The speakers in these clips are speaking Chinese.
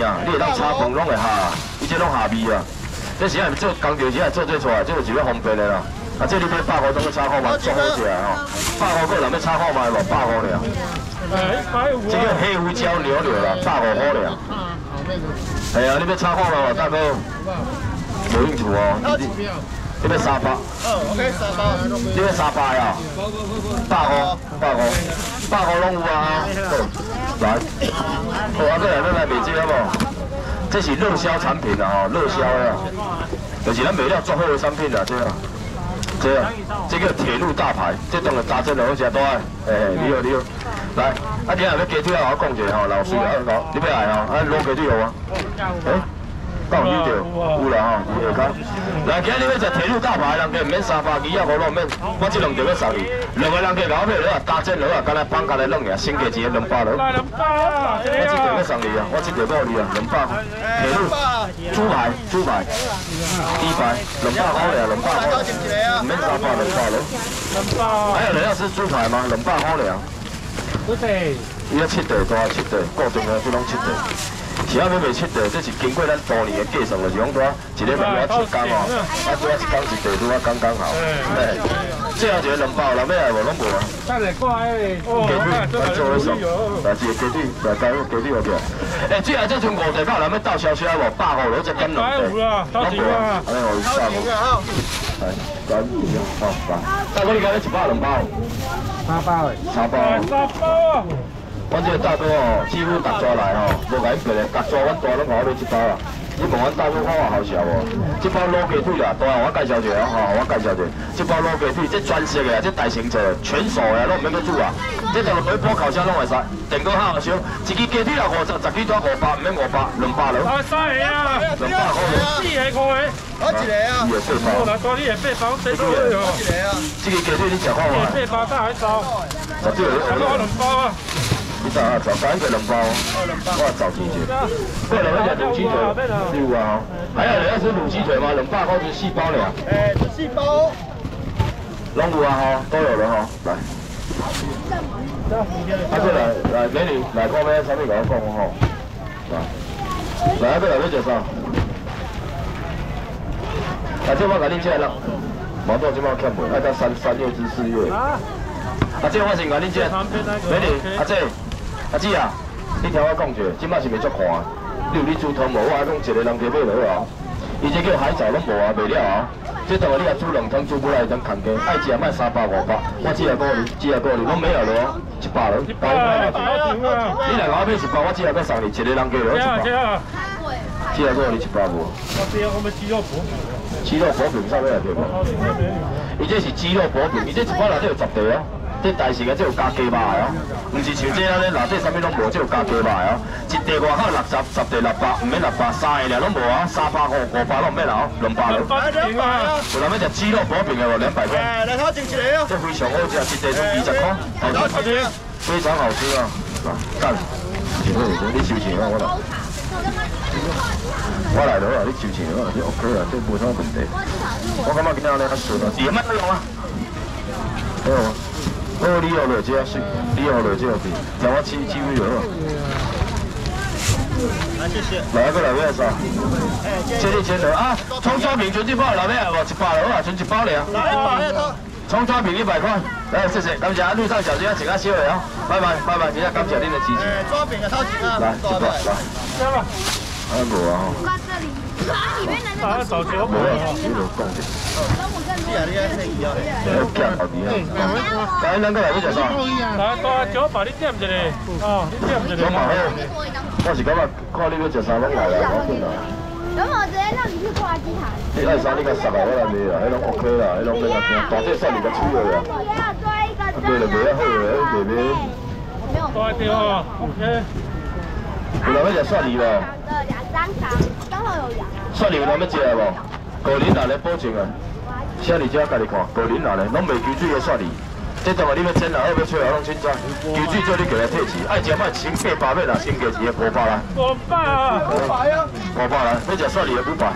件，你会当炒饭拢会下，伊这拢下味啊。这是做工作时啊做出来，这就比较方便的啦。啊，这你买100块当去炒好嘛，足好食吼。100块个人要炒好嘛，无100块尔。150。这个黑胡椒牛柳啦，150块尔。系啊，你要炒好嘛，大哥。无用处哦。你要3包。OK， 3包。你要3包呀？100块拢有啊。来，好，啊，再来卖这好无？这是热销产品啊，吼，热销的，就是咱卖了足好的产品啊，这个铁路大牌，这当个打针的好食多啊，你好，来，啊，今日要鸡腿啊，我讲一下吼，老师啊，你要来吼，啊，卤鸡腿有啊？到有着，有啦吼，下骹。来，今日要食铁路大牌，人家唔免320啊，5拢免，我这2条要送你，2个人家搞配落啊，打针落啊，干来放干来弄呀，先价钱200落。我这条要送你啊，我这条要你啊，200。铁路猪排，鸡排200块了，200块，唔免300，200落。还有人要吃猪排吗？200块了。多地。伊要7地，多7地，固定的，这拢7地。是啊，要卖7地，这是经过咱多年的计算，就是讲多一个月7天哦，啊，多1天1地，拄啊刚好。最后一个200，人要来无拢无啊。等下过来嘞。鸡腿，来做一送，来一个鸡腿，来加个鸡腿落去。最后这剩5地包，人要倒消息啊无？100块落只减2地。拢无啊，安尼我100块。来，加2点，好，来。大哥，你讲你1包2包？3包诶。3包。3包啊！阮这个大哥哦，几乎逐抓来吼，无甲伊过来，逐抓阮大拢甲我买1包啦。你问阮大哥看我好笑无？这包卤鸡腿啦，大我介绍一下吼，我介绍一下。这包卤鸡腿，这全熟的啊，这大成做，全熟的，拢唔免去煮啊。这当买煲烤箱拢会使，电锅烤烧，一支鸡腿啊50，10支带500，唔免500，200了。啊，3个啊，200块了。4个5个。我一个啊。2个8包。我来多你个8包，这个哦。一个啊。这个鸡腿你食看无？8包大还少。10个我2包啊。你找啊，找3个2包，我找钱去。过来要食卤鸡腿，有啊吼。还有人要吃卤鸡腿吗？200块是4包了。4包。拢有啊吼，都有了吼，来。啊，过来，美女，来看咩？啥物甲我讲吼？来，过来要食啥？啊，这我甲你借啦，毛豆这摆欠袂，爱到3月至4月。啊，这我先甲你借，美女，阿姊啊，你听我讲一下，即摆是袂足看，你有你煮汤无？我爱讲一个人加买落啊，伊这叫海藻拢无啊，袂了啊。这等下你啊煮2汤，煮不来当空鸡，爱食卖300、500，我只下鼓你，拢没有了，100了，100。你来甲我买100，我只下要送你，一个人加落100。只下鼓你100无？我们鸡肉薄饼。鸡肉薄饼上面来对无？伊这是鸡肉薄饼，伊这1包内底有10块哦。这大成个，这有加鸡肉的哦，唔是像这安尼，内底啥物拢无，这有加鸡肉的哦。一地外口60，10地600，唔免600，3个俩拢无啊，300、500拢唔免啦哦，200了。有人要食鸡肉薄饼的无？200块。来头整一个哦。这非常好食，一地都20块，好吃，非常好吃啊！来，干，你收钱啊，我来。我来了啊，你收钱啊，这 OK 啊，这无啥问题。我感觉今仔日较顺啊，2万都用啊。没有啊。哦，你学落这水，你学落这边，让我起味了。来，谢谢。来个来咩啥？这了啊！葱抓饼全1包，来咩无？100了啊，全1包了。来，葱抓饼100块。来，谢谢，感谢路上小姐请下小的啊，拜拜，今日感谢恁的支持。抓饼的超级啊！来，100来。加吧。啊无啊吼。啊，早酒无啊，你就讲者。夹后边啊！来，咱过来要食啥？来，大酒把你点一个，哦，你点一个。好，我是感觉看你要食啥，拢来啦，我紧啦。咁我直接让你去挂机台。你爱啥？你甲杀来我来卖啦，迄拢 OK 啦，迄拢免惊，大只算你甲吹了啦。对了，卖啊好了，卖卖。大条啊 ，OK。有人要食蒜泥无？2张糖，刚好有羊。蒜泥有人要食无？高龄人来保证啊。写你遮家己看，高龄人咧，拢袂求水的蒜泥。这当下你要煎啦，要吹啊，拢凊彩。求水做你过来退钱，爱食卖千800块啦，先价钱500啦。500啊！500啊！500啦，要食蒜泥的500。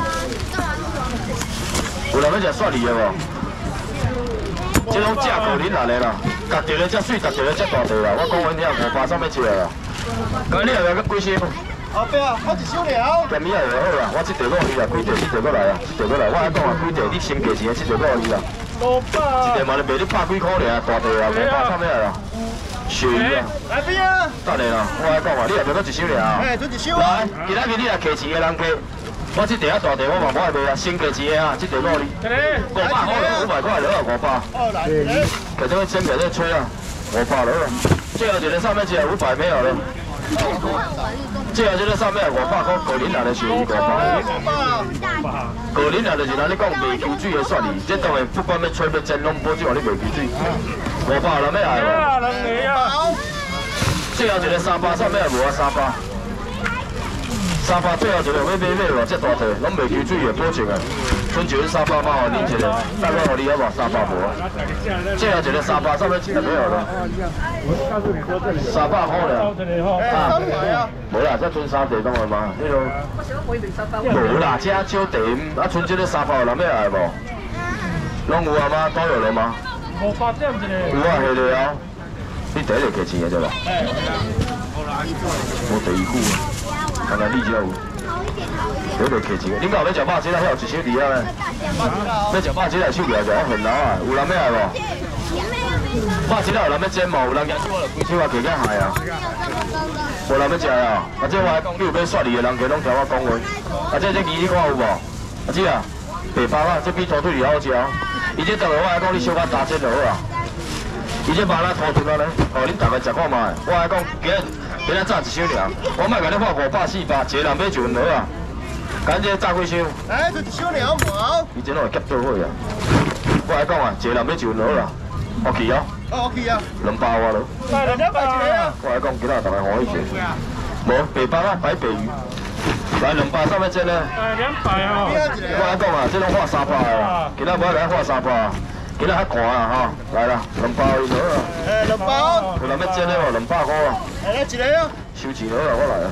有人要食蒜泥的无？这拢正高龄人的啦，夹着咧遮水，夹着咧遮大块啦。我讲阮遐500上要食啦。今日你后个几箱？ 后壁啊，我一箱了。 咸米啊就好啦，我这条够你啦，几条这条过来啊，这条过来，我爱讲啊，几条你先价钱的这条够你啦。 500。 一条嘛就卖你100几块尔，大条啊，500上面啦。鳕鱼啊。 来边啊。 等下啦，我爱讲啊，你也卖到一箱尔啊。 哎，做一箱来， 啊。 今仔日你来价钱的人价，我这条啊大条我嘛无爱卖啊，先价钱的啊，这条够你。500块，500块了500。 哦，来一个。 给这个先给这吹啊，500了。最后一个上面只有500没有了。最后这个上面500块，个人来的鳕鱼500。个人来就是咱你讲卖球水的算哩，这当然不管要吹要蒸拢保证你卖球水。500人要来无？最后一个300上面无啊300最后一个要买无？这大体拢卖球水的保证啊。春节300嘛，互你一个，大概互你好无？300无。最后一个300上面真的没有了。300块了。无啦，这剩3地当然嘛，迄种。无啦，这少地，啊，剩这个300人要来无？拢有啊吗？都有了吗？500点一个。有啊，下了啊。你第一个价钱的对吧？我第一句啊，看看你才有。第一个价钱，恁家有要食肉鸡啦，遐有一箱伫遐咧。要食肉鸡来手来就很老啊，有人要来无？肉鸡啦有人要煎无？有人举手我就举手啊，加加害啊。无人要食啊，啊这我来讲，你有要刷你的人，家拢听我讲话。啊这鱼你看有无？啊姐啊，白包啊，这比土腿鱼好食哦。伊这当然我来讲，你小可打煎就好啊。伊这麻辣土腿啊咧，哦恁大家食看卖。我来讲，今仔炸一箱尔，我莫甲你看500、400，一个人买就好啊。赶紧炸几箱。哎，做一箱了无？伊这拢会夹做伙啊。我来讲啊，一个人买就好啦。OK 哦。哦 OK 啊。2包啊咯。来2包一个啊。我来讲，今仔大家欢喜些。无白包啊，白鲱鱼。来2包上面煎呢？200哦。我来讲啊，这拢画300啊，今仔无来画300啊。今仔较寒啊哈，来啦，2包就好啦。2包。有人要煎的无？200块啊。来一个啊。收钱好啦，我来啊。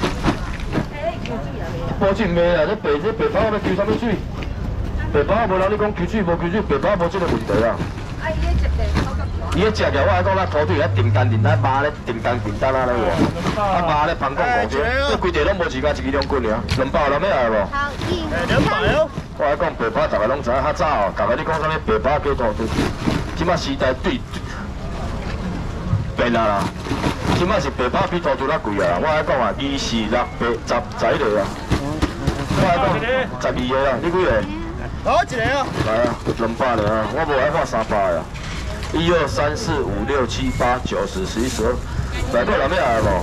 保证卖啊！这白包要抽啥物水？白包无人你讲抽水无抽水，白包无这个问题啦。伊迄食起来，我来讲，咱土腿咧订单肉咧订单啊咧喎，啊肉咧旁讲5斤，这规地拢无一家1支2斤尔，2包人要来无？200哦。我来讲白包，大家拢知影，较早哦，大家你讲啥物白包加土腿，即摆时代变啦。即摆是白包比土腿较贵啊！我来讲啊，2、4、6、8、10个啊。我来讲12个啦，你几个？我一个啊。来啊，200了啊，我无爱画300啊。1、2、3、4、5、6、7、8、9、10、11、12，来到人要来无？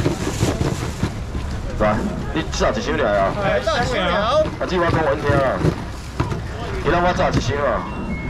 来，你炸一箱来啊？炸一箱了。啊，这我讲稳听啊。今仔我炸一箱啊。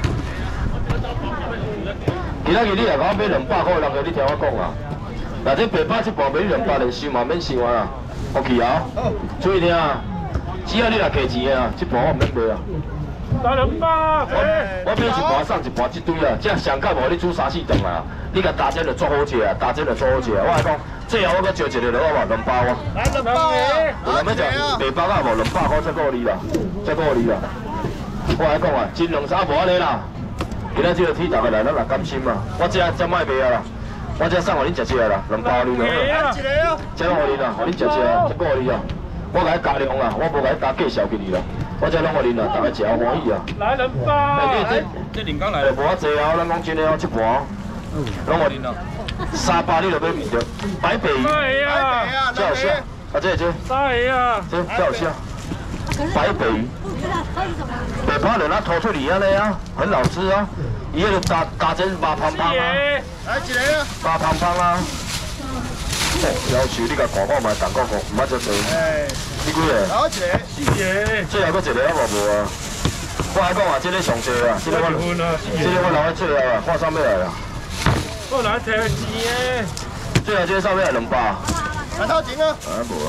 今仔日你来甲我买200块，人个你听我讲啊。那这白包这盘卖你200连收嘛，免收啊。OK 啊。注意听啊，只要你来价钱啊，这盘我唔免卖啊。来200。我买一盘送一盘这堆啊，这上盖无你煮3、4顿啊，你甲打煎就做好食啊，打煎就做好食啊。我来讲，最后我搁招一个落好无？2包啊。来2包啊。有人要食白包啊无？200块才够你啦，才够你啦。我来讲啊，真2、3无安尼啦。今仔这个天大家来，咱来甘心啊。我这卖卖啊啦。我这送互恁食食啦，2包你就好。这拢互恁啦，互恁食食，这个互你啦。我甲你加量啦，我无甲你加介绍给你啦。我这拢互恁啦，大家食好欢喜啊。来2包。这临港来。无啊济啊，咱讲真诶哦，这盘拢互恁啦。300你就买唔着，白鲱鱼。这好吃。啊这。这好吃。白鲱鱼。白包就咱土腿鱼安尼啊，很好吃啊。伊迄个打煎肉胖胖啊，来一个啊，肉胖胖啊。哦，要求你甲看看卖，同讲讲，唔捌遮多。你几个？我一个。4个。最后搁一个啊无啊？我来讲啊，这个上济啊，这个我留喺最后啊，看啥物来啦？我来摕钱诶。最后这个啥物来200？来掏钱啊！啊无啊。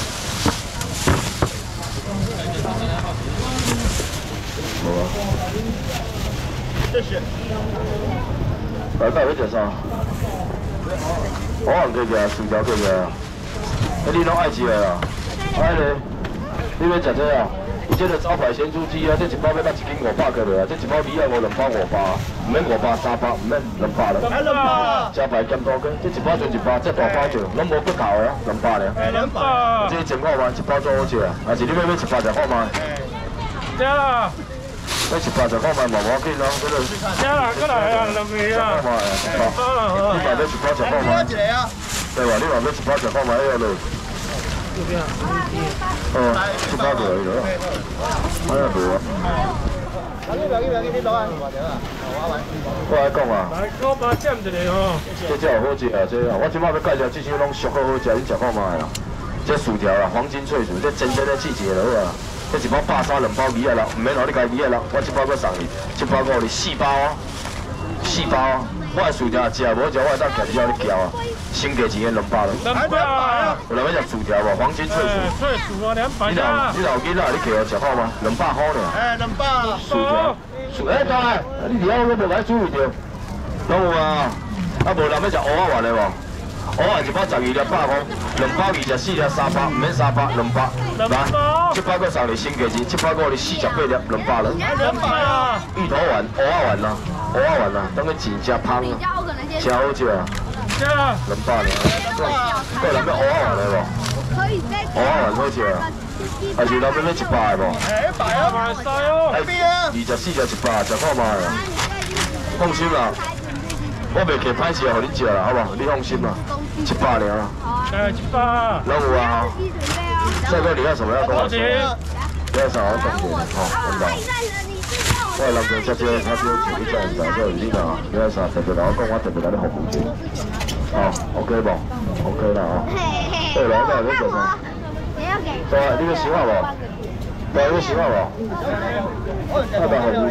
无啊。谢谢。来，到要食啥？我红鸡啊，薯条鸡啊，你拢爱食啊？爱咧，你要食这啊？ 伊这个招牌咸猪鸡啊，这一包要到1斤500块了啊，这一包2包2包500，唔免500、300，唔免200了。 还200。 招牌咸多根，这一包就1包，这大包就拢无骨头的啊，200了。 200。 这前看嘛，一包最好食啊，还是你要100只看嘛？ 对啦。 那100只看嘛，毛毛紧咯，这个。 对啦，过来啊，两个啊。 100要1包只看嘛？对吧？你话要1包只看嘛？迄个。哦，1包就可以了。哎呀，无啊。我来讲啊。 来，900减一个吼。 这才有好食啊，这啊，我即摆要介绍这些拢俗好好食，你食看卖啦。这薯条啦，黄金脆薯，这真正的季节了好啊。这一包130，2包260，唔免互你家260，我这包要送你，这包给你4包啊，4包啊。我的薯条食无食，我会当夹只你搅啊，先价钱200了。 200啊！ 有人要食薯条无？黄金脆薯。 脆薯啊，200啊！ 你老囡仔，你摕我食好吗？200块呢。 200。 薯条，当然，你而家我都无解注意着。拢有啊，啊无人要食蚵仔丸的无？蚵仔一包12粒100块，2包24粒300，唔免300，200。来，这包个送你新价钱，这包个你48粒200了。 200啊！ 芋头丸、蚵仔丸啦，蚵仔丸啦，当个真正香啊，真好食啊。200呢，个人要蚵仔丸的无？蚵仔丸好食啊，还是人要100的无 100啊 ，100哦。 24粒100，食看卖啦。放心啦。 我袂客歹势，互你食啦，好无？你放心啦，100尔啦。 100。 拢有啊，帅哥，你要什么要跟我说？你要啥我讲一下，吼，领导。我的男朋友姐姐，他只有请你这样子，所以你讲，你要啥特别来我讲，我特别来你服务者。哦 ，OK 无 ？OK 啦，哦。对了，那你做啥？对啊，你要洗发无？对，你要洗发无？那当然。